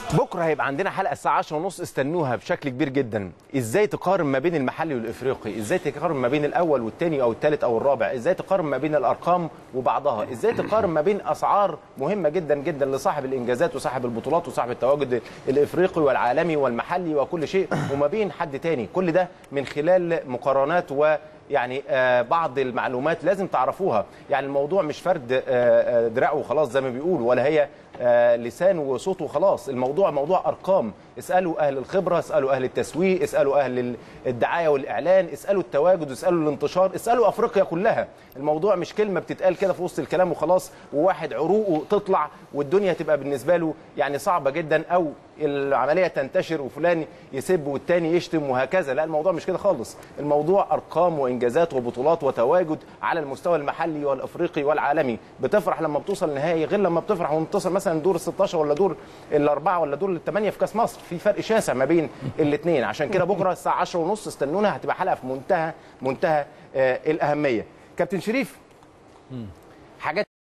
بكره هيبقى عندنا حلقه الساعه 10:30، استنوها بشكل كبير جدا. ازاي تقارن ما بين المحلي والافريقي، ازاي تقارن ما بين الاول والثاني او الثالث او الرابع، ازاي تقارن ما بين الارقام وبعضها، ازاي تقارن ما بين اسعار مهمه جدا جدا لصاحب الانجازات وصاحب البطولات وصاحب التواجد الافريقي والعالمي والمحلي وكل شيء، وما بين حد تاني. كل ده من خلال مقارنات يعني بعض المعلومات لازم تعرفوها. يعني الموضوع مش فرد دراع وخلاص زي ما بيقولوا، ولا هي لسان وصوت وخلاص. الموضوع موضوع ارقام. اسالوا اهل الخبره، اسالوا اهل التسويق، اسالوا اهل الدعايه والاعلان، اسالوا التواجد، اسالوا الانتشار، اسالوا افريقيا كلها. الموضوع مش كلمه بتتقال كده في وسط الكلام وخلاص، وواحد عروقه تطلع والدنيا تبقى بالنسبه له يعني صعبه جدا، او العمليه تنتشر وفلان يسب والتاني يشتم وهكذا. لا، الموضوع مش كده خالص. الموضوع ارقام وانجازات وبطولات وتواجد على المستوى المحلي والافريقي والعالمي. بتفرح لما بتوصل النهائي غير لما بتفرح وانتصر مثلا دور ال16 ولا دور ال4 ولا دور ال8 في كاس مصر. في فرق شاسع ما بين الاثنين. عشان كده بكره الساعه 10:30 استنونا، هتبقى حلقه في منتهى الاهميه. كابتن شريف، حاجات